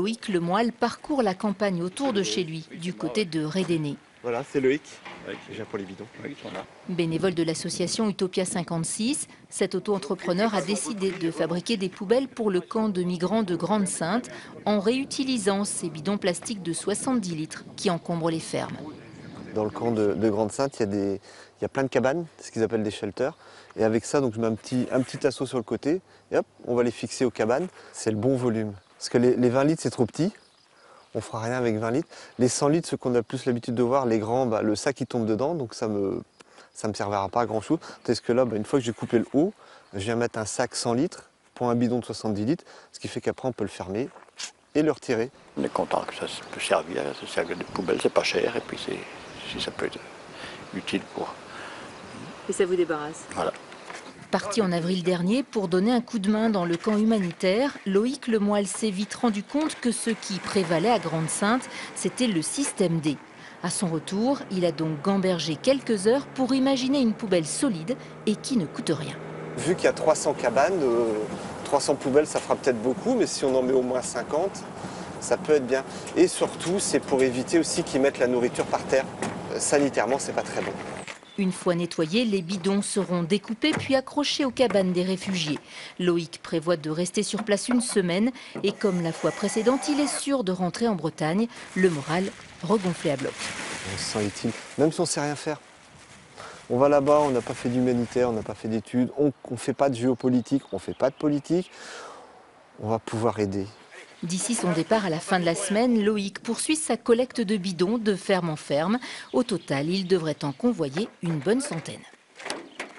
Loïc Lemoyle parcourt la campagne autour de chez lui, du côté de Rédéné. Voilà, c'est Loïc. Je viens pour les bidons. Bénévole de l'association Utopia 56, cet auto-entrepreneur a décidé de fabriquer des poubelles pour le camp de migrants de Grande-Synthe en réutilisant ces bidons plastiques de 70 litres qui encombrent les fermes. Dans le camp de Grande-Synthe, il y a plein de cabanes, ce qu'ils appellent des shelters. Et avec ça, donc, je mets un petit asseau sur le côté et hop, on va les fixer aux cabanes. C'est le bon volume. Parce que les 20 litres, c'est trop petit. On ne fera rien avec 20 litres. Les 100 litres, ceux qu'on a plus l'habitude de voir, les grands, le sac il tombe dedans, donc ça me servira pas à grand chose. Tandis que là, une fois que j'ai coupé le haut, je viens mettre un sac 100 litres pour un bidon de 70 litres, ce qui fait qu'après on peut le fermer et le retirer. On est content que ça peut servir de poubelle, c'est pas cher et puis si ça peut être utile pour... Et ça vous débarrasse? Voilà. Parti en avril dernier pour donner un coup de main dans le camp humanitaire, Loïc Lemoyle s'est vite rendu compte que ce qui prévalait à Grande-Synthe, c'était le système D. À son retour, il a donc gambergé quelques heures pour imaginer une poubelle solide et qui ne coûte rien. Vu qu'il y a 300 cabanes, 300 poubelles, ça fera peut-être beaucoup, mais si on en met au moins 50, ça peut être bien. Et surtout, c'est pour éviter aussi qu'ils mettent la nourriture par terre. Sanitairement, c'est pas très bon. Une fois nettoyés, les bidons seront découpés puis accrochés aux cabanes des réfugiés. Loïc prévoit de rester sur place une semaine et comme la fois précédente, il est sûr de rentrer en Bretagne, le moral regonflé à bloc. On se sent utile, même si on ne sait rien faire. On va là-bas, on n'a pas fait d'humanitaire, on n'a pas fait d'études, on ne fait pas de géopolitique, on ne fait pas de politique. On va pouvoir aider. D'ici son départ à la fin de la semaine, Loïc poursuit sa collecte de bidons de ferme en ferme. Au total, il devrait en convoyer une bonne centaine.